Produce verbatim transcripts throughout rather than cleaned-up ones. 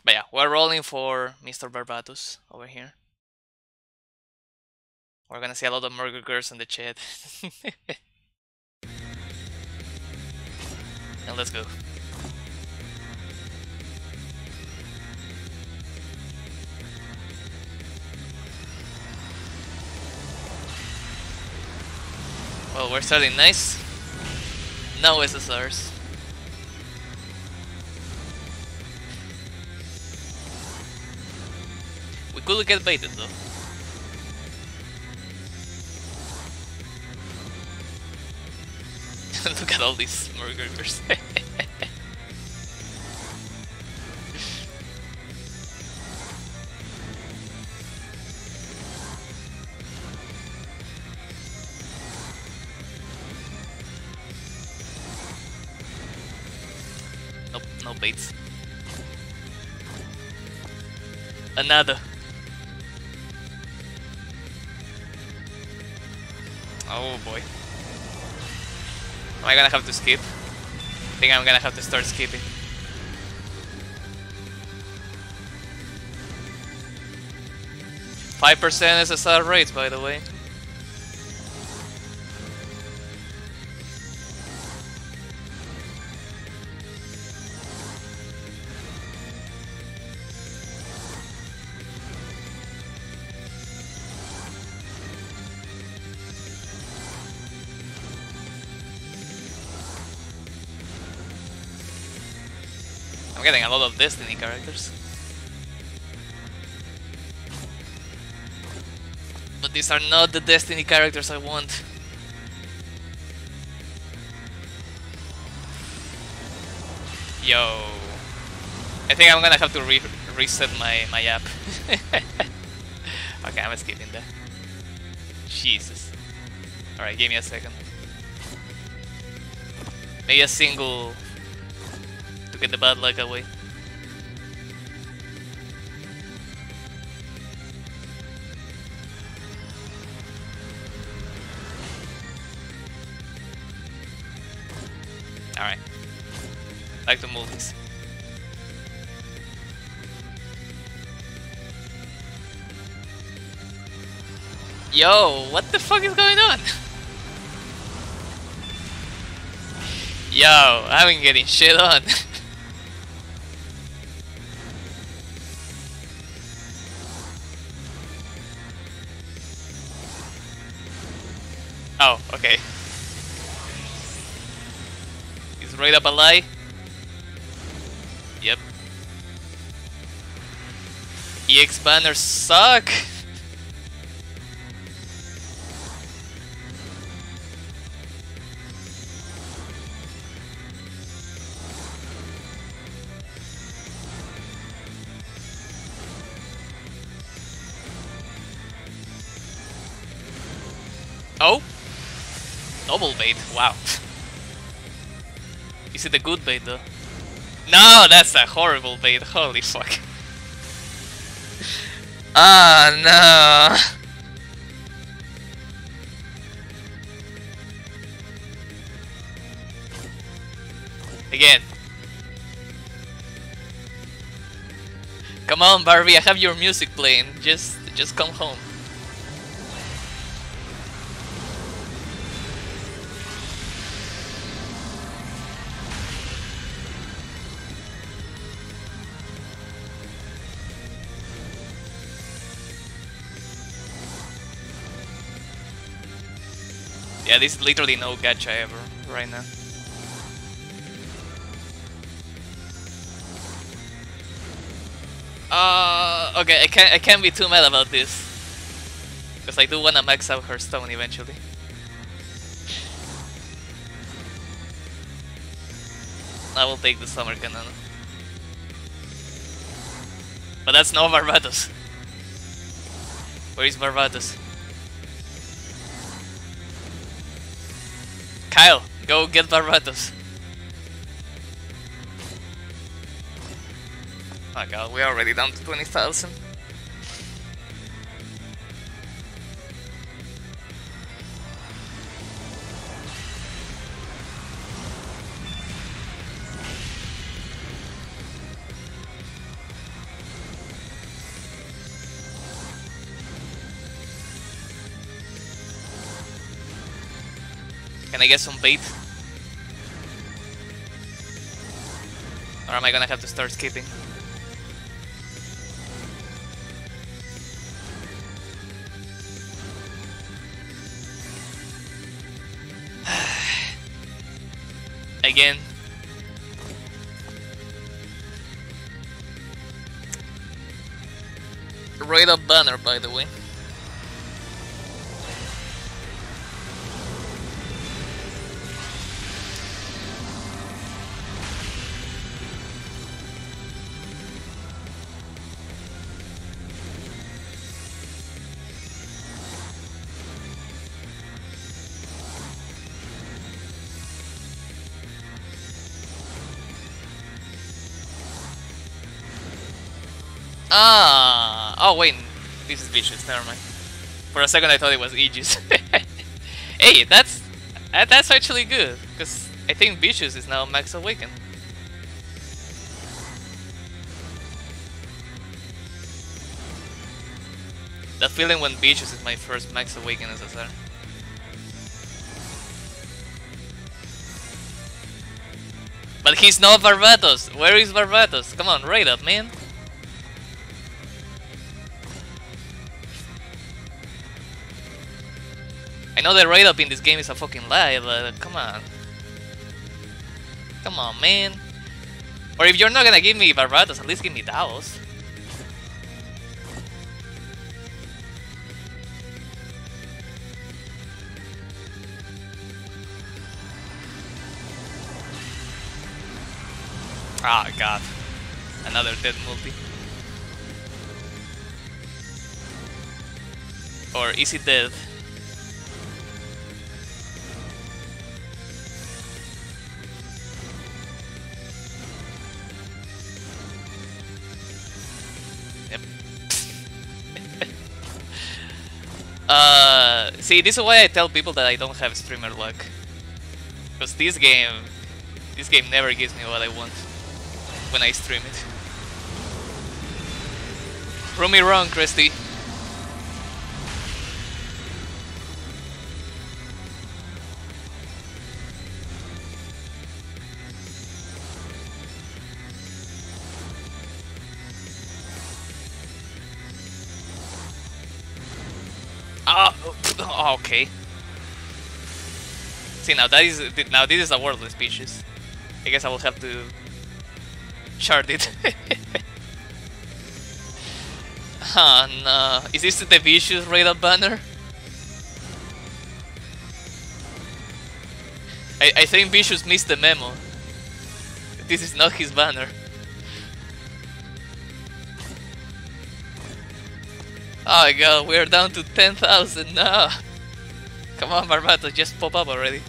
But yeah, we're rolling for Mister Barbatos over here. We're gonna see a lot of murder girls in the chat. And let's go. Well, we're starting nice. No S S Rs. We could get baited though. Look at all these murderers. Nope, no baits. Another. Oh boy. Am I gonna have to skip? I think I'm gonna have to start skipping. five percent S S R rates, by the way. I'm getting a lot of Destiny characters. But these are not the Destiny characters I want. Yo. I think I'm gonna have to re reset my, my app. Okay, I'm skipping that. Jesus. Alright, give me a second. Maybe a single to get the bad luck away. Alright. Back to multis. Yo, what the fuck is going on? Yo, I've been getting shit on. Oh, okay. Is right up a lie? Yep. E X banners suck! Oh! Double bait, wow. Is it a good bait though? No, that's a horrible bait, holy fuck. Ah, no. Again. Come on, Barbie, I have your music playing. Just, just come home. Yeah, this is literally no gacha ever right now. Uh, okay, I can't I can't be too mad about this because I do wanna max out her stone eventually. I will take the summer cannon, but that's no Barbatos. Where is Barbatos? Kyle, go get Barbatos. Oh god, we're already down to twenty thousand. Can I get some bait? Or am I gonna have to start skipping? Again. Right up banner, by the way. Ah! Oh wait, this is Vicious, never mind. For a second I thought it was Aegis. Hey, that's uh, that's actually good, because I think Vicious is now Max Awaken. The feeling when Vicious is my first Max Awaken S S R. But he's not Barbatos! Where is Barbatos? Come on, raid up, man! I know the raid up in this game is a fucking lie, but come on. Come on, man. Or if you're not gonna give me Barbatos, at least give me Davos. Ah, god. Another dead multi. Or is it dead? Yep. uh, see, this is why I tell people that I don't have streamer luck. Because this game, this game never gives me what I want when I stream it. Prove me wrong, Christy. Ah, oh, okay. See, now that is now this is a worthless species. I guess I will have to shard it. Ah, no. Is this the Vicious raid up banner? I, I think Vicious missed the memo. This is not his banner. Oh my god, we're down to ten thousand now. Come on, Barbatos, just pop up already.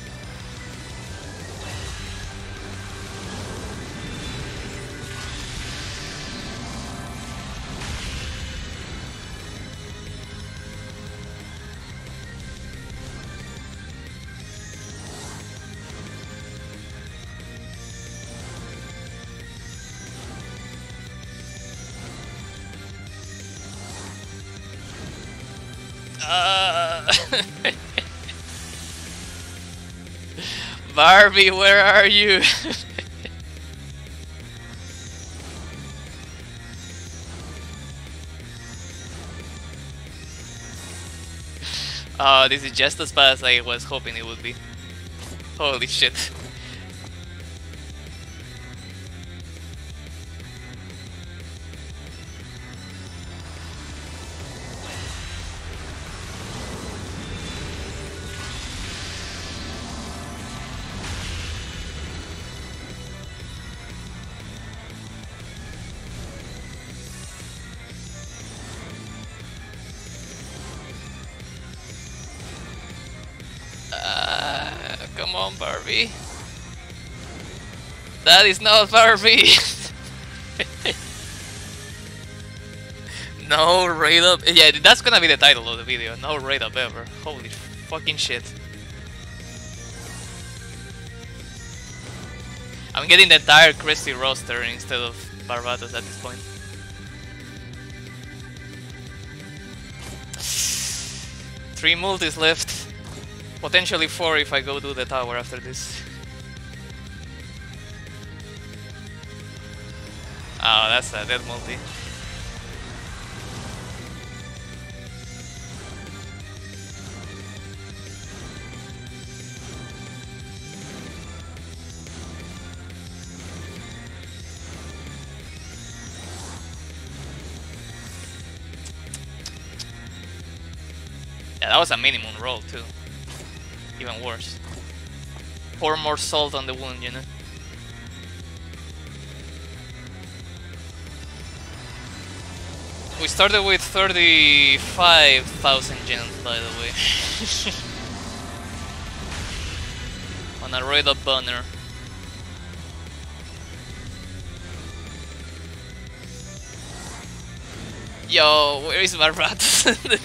Uh, Barbie, where are you? Oh, this is just as bad as I was hoping it would be. Holy shit. Come on, Barbie. That is not Barbie. No raid up. Yeah, that's gonna be the title of the video. No raid up ever. Holy fucking shit. I'm getting the entire Christie roster instead of Barbatos at this point. Three multis left. Potentially four if I go do the tower after this. Oh, that's a dead multi. Yeah, that was a minimum roll too. Even worse. Pour more salt on the wound, you know? We started with thirty-five thousand gems, by the way. On a raid up banner. Yo, where is Barbatos?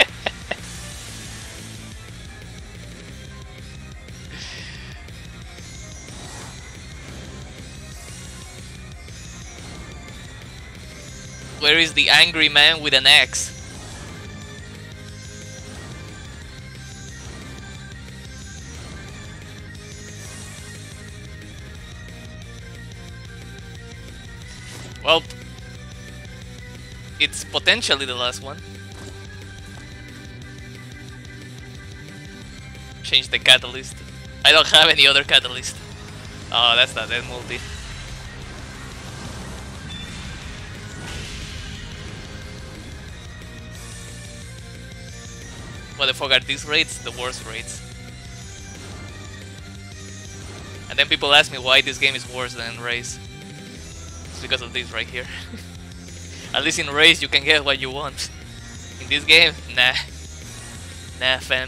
Where is the angry man with an axe? Well, it's potentially the last one. Change the catalyst. I don't have any other catalyst. Oh, that's not dead multi. What the fuck are these raids? The worst raids. And then people ask me why this game is worse than Raze. It's because of this right here. At least in Raze you can get what you want. In this game, nah. Nah, fam.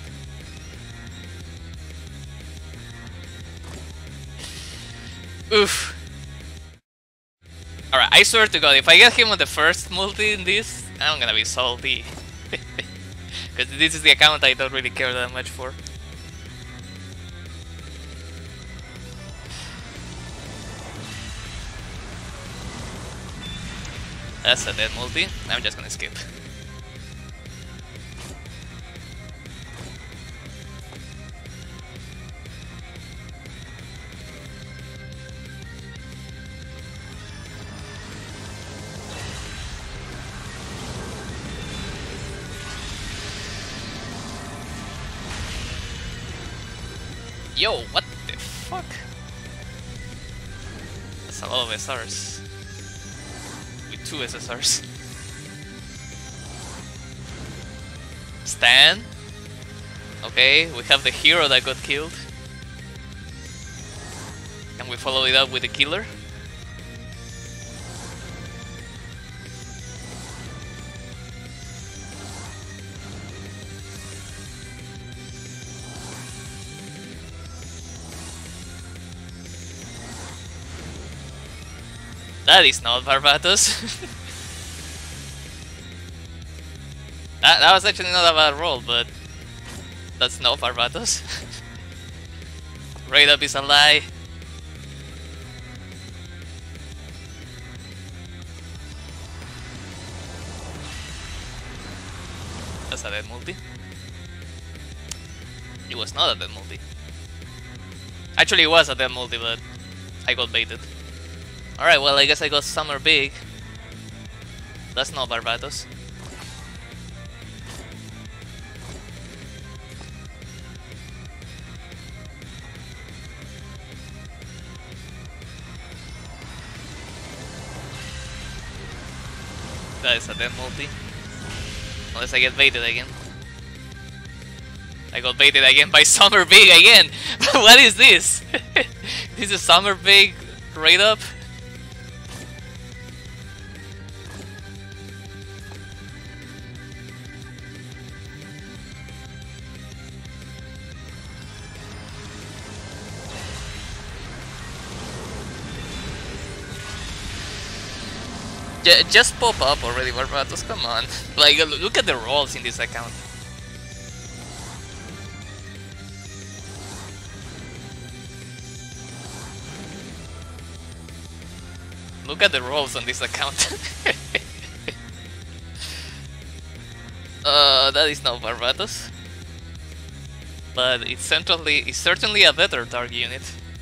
Oof. Alright, I swear to God, if I get him on the first multi in this, I'm gonna be salty. Because this is the account I don't really care that much for. That's a dead multi. I'm just gonna skip. Yo, what the fuck? That's a lot of S Rs. With two S S Rs. Stan? Okay, we have the hero that got killed. Can we follow it up with the killer? That is not Barbatos. that, that was actually not a bad roll, but that's not Barbatos. Raid up is a lie. That's a dead multi. It was not a dead multi. Actually, it was a dead multi, but I got baited. Alright, well, I guess I got Summer Big. That's not Barbatos. That is a dead multi. Unless I get baited again. I got baited again by Summer Big again! What is this? This is Summer Big raid up? J just pop up already, Barbatos, come on. Like, look at the rolls in this account. Look at the rolls on this account. uh, that is not Barbatos. but it's certainly it's certainly a better dark unit.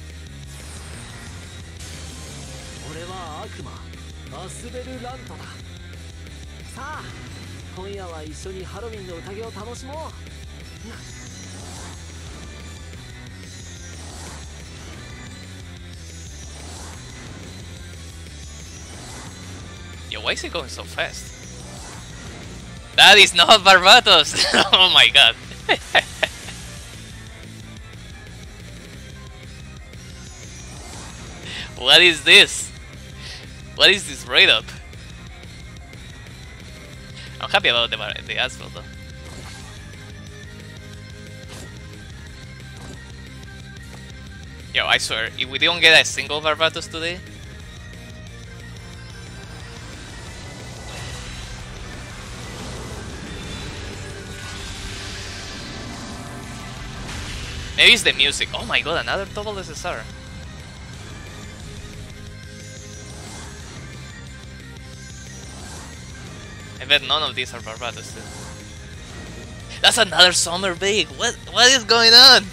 俺は悪魔アスベルラントだ。さあ今夜は一緒にハロウィンの宴を楽しもう。 Yo, why is he going so fast? That is not Barbatos! Oh my god. What is this? What is this raid up? I'm happy about the, the asphalt though. Yo, I swear, if we don't get a single Barbatos today, maybe it's the music. Oh my god, another double S S R. I bet none of these are Barbatos too. That's another summer bake. What what is going on?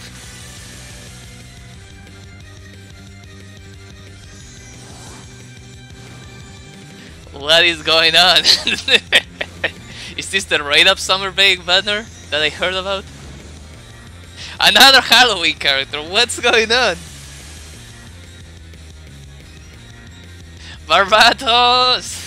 What is going on? Is this the raid up summer bake banner that I heard about? Another Halloween character, what's going on? Barbatos!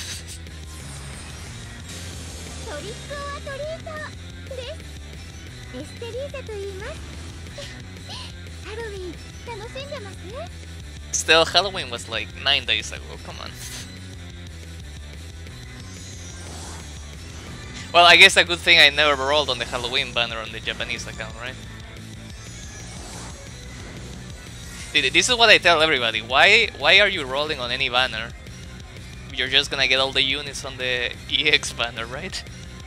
Still, Halloween was like nine days ago, come on. Well, I guess a good thing I never rolled on the Halloween banner on the Japanese account, right? This is what I tell everybody. Why why are you rolling on any banner? You're just gonna get all the units on the E X banner, right?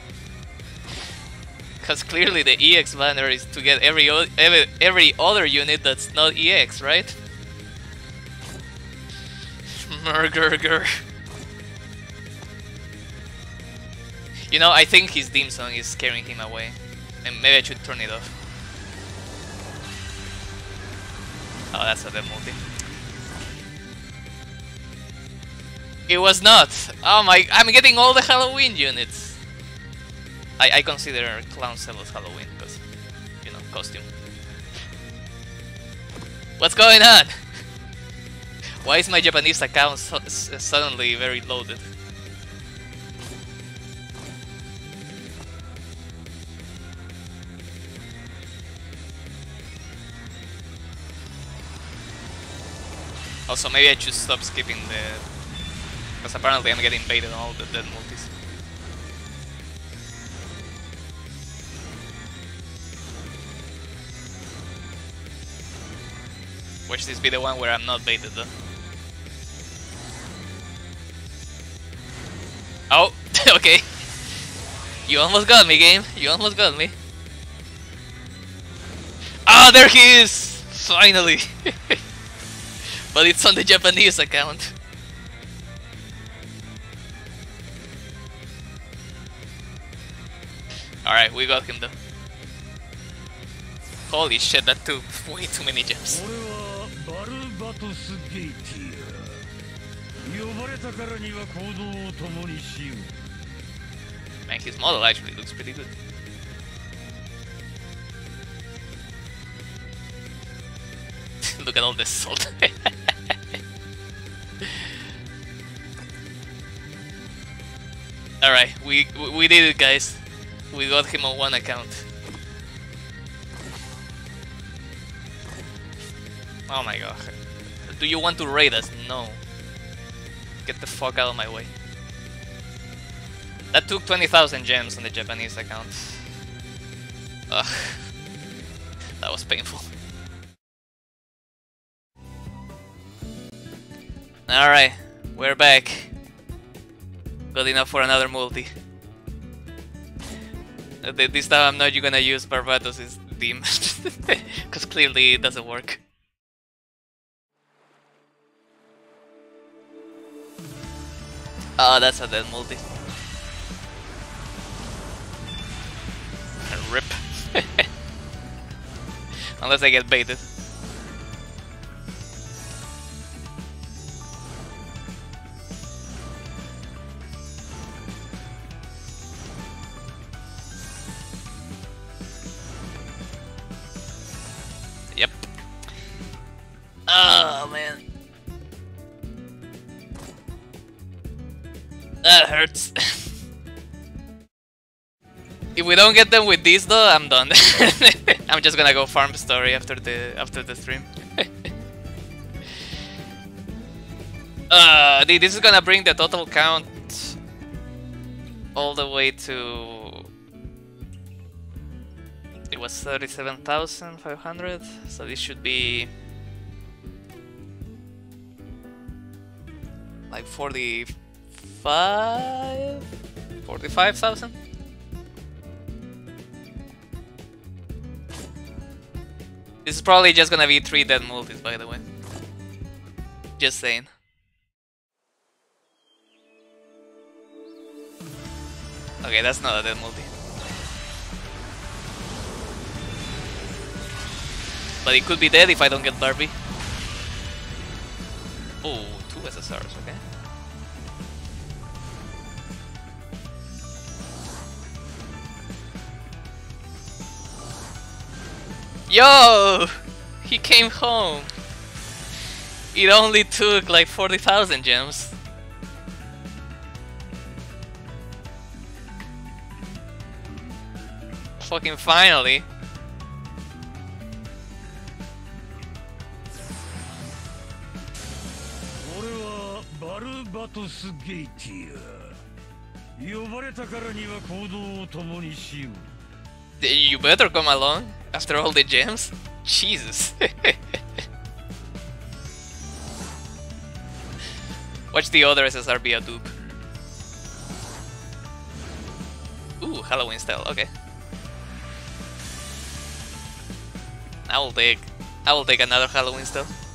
Because clearly the E X banner is to get every, every every other unit that's not E X, right? Murgurger. You know, I think his theme song is scaring him away. And maybe I should turn it off. Oh, that's a dead multi. It was not! Oh my, I'm getting all the Halloween units! I, I consider Clown Celos Halloween, because, you know, costume. What's going on? Why is my Japanese account so, suddenly very loaded? Also, maybe I should stop skipping the... because apparently I'm getting baited on all the dead multis. Watch this be the one where I'm not baited though. Oh, okay. You almost got me, game. You almost got me. Ah, oh, there he is! Finally! But it's on the Japanese account. Alright, we got him though. Holy shit, that took way too many gems. Man, his model actually looks pretty good. Look at all this salt. Alright, we, we did it, guys. We got him on one account. Oh my god. Do you want to raid us? No. Get the fuck out of my way. That took twenty thousand gems on the Japanese account. Ugh. That was painful. Alright, we're back. Good enough for another multi. This time I'm not gonna use Barbatos' theme. Because clearly it doesn't work. Oh, that's a dead multi. Rip. Unless I get baited. Yep. Oh man. That hurts. If we don't get them with this though, I'm done. I'm just gonna go farm story after the after the stream. uh, this is gonna bring the total count all the way to, it was thirty-seven thousand five hundred, so this should be like forty-five, forty-five thousand. This is probably just gonna be three dead multis, by the way. Just saying. Okay, that's not a dead multi. But it could be dead if I don't get Barbie. Oh, two S S Rs, okay. Yo! He came home! It only took like forty thousand gems. Fucking finally. You better come along after all the gems. Jesus. Watch the other S S R be a dupe. Ooh, Halloween style, okay. I will take I will take another Halloween style.